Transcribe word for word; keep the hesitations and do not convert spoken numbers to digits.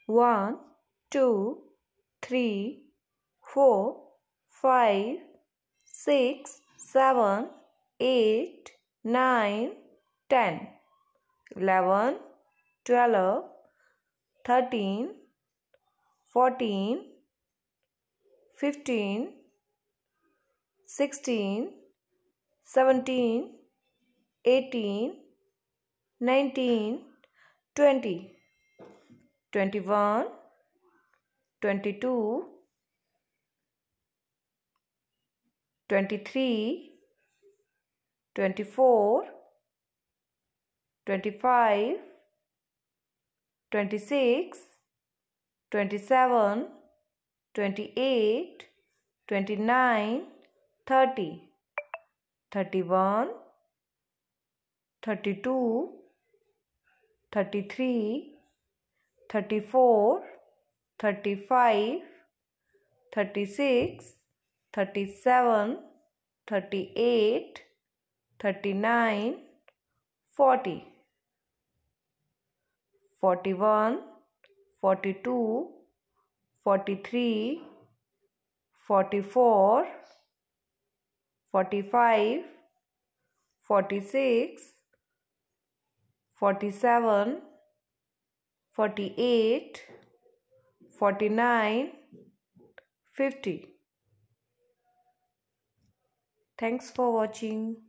one, two, three, four, five, six, seven, eight, nine, ten, eleven, twelve, thirteen, fourteen, fifteen, sixteen, seventeen, eighteen, nineteen, twenty, twenty-one, twenty-two, twenty-three, twenty-four, twenty-five, twenty-six, twenty-seven, twenty-eight, twenty-nine, thirty, thirty-one, thirty-two, thirty-three, thirty-four, thirty-five, thirty-six, thirty-seven, thirty-eight, thirty-nine, forty, forty-one, forty-two, forty-three, forty-four, forty-five, forty-six, forty-seven, forty-eight, forty-nine, fifty. Thanks for watching.